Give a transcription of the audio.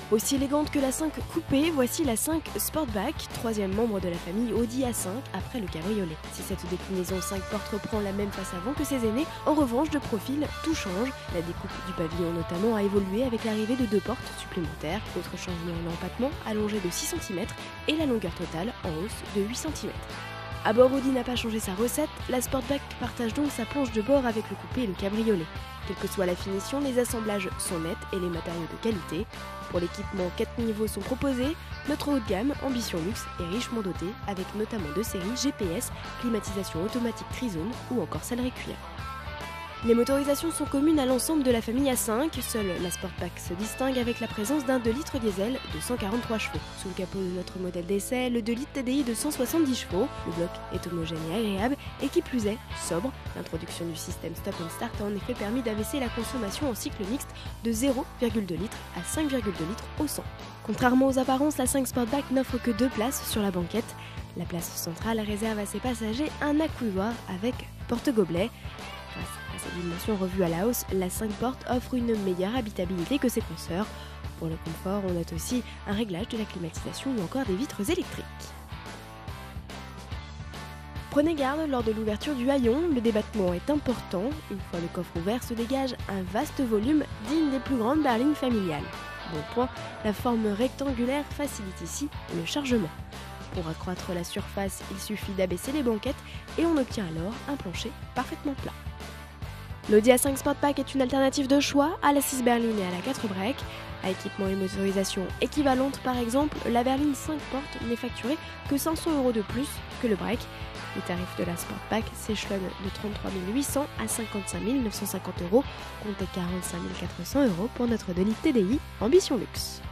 Aussi élégante que la 5 Coupé, voici la 5 Sportback, troisième membre de la famille Audi A5 après le cabriolet. Si cette déclinaison 5 portes reprend la même face avant que ses aînés, en revanche de profil, tout change. La découpe du pavillon notamment a évolué avec l'arrivée de 2 portes supplémentaires. Autre changement, l'empattement allongé de 6 cm et la longueur totale en hausse de 8 cm. À bord, Audi n'a pas changé sa recette, la Sportback partage donc sa planche de bord avec le coupé et le cabriolet. Quelle que soit la finition, les assemblages sont nets et les matériaux de qualité. Pour l'équipement, 4 niveaux sont proposés. Notre haut de gamme, Ambition Luxe, est richement doté, avec notamment 2 séries GPS, climatisation automatique Trizone ou encore sellerie cuir. Les motorisations sont communes à l'ensemble de la famille A5, seule la Sportback se distingue avec la présence d'un 2 litres diesel de 143 chevaux. Sous le capot de notre modèle d'essai, le 2 litres TDI de 170 chevaux. Le bloc est homogène et agréable, et qui plus est, sobre. L'introduction du système Stop and Start a en effet permis d'abaisser la consommation en cycle mixte de 0,2 litres à 5,2 litres au 100. Contrairement aux apparences, la 5 Sportback n'offre que 2 places sur la banquette. La place centrale réserve à ses passagers un accoudoir avec porte-gobelet. Grâce à sa dimension revue à la hausse, la 5 portes offre une meilleure habitabilité que ses consoeurs. Pour le confort, on note aussi un réglage de la climatisation ou encore des vitres électriques. Prenez garde lors de l'ouverture du haillon, le débattement est important. Une fois le coffre ouvert, se dégage un vaste volume digne des plus grandes berlines familiales. Bon point, la forme rectangulaire facilite ici le chargement. Pour accroître la surface, il suffit d'abaisser les banquettes et on obtient alors un plancher parfaitement plat. L'Audi A5 Sportback est une alternative de choix à la 6 berline et à la 4 break. À équipement et motorisation équivalente par exemple, la berline 5 portes n'est facturée que 500 € de plus que le break. Les tarifs de la Sportback s'échelonnent de 33 800 à 55 950 €, comptez 45 400 € pour notre 2 litres TDI Ambition Luxe.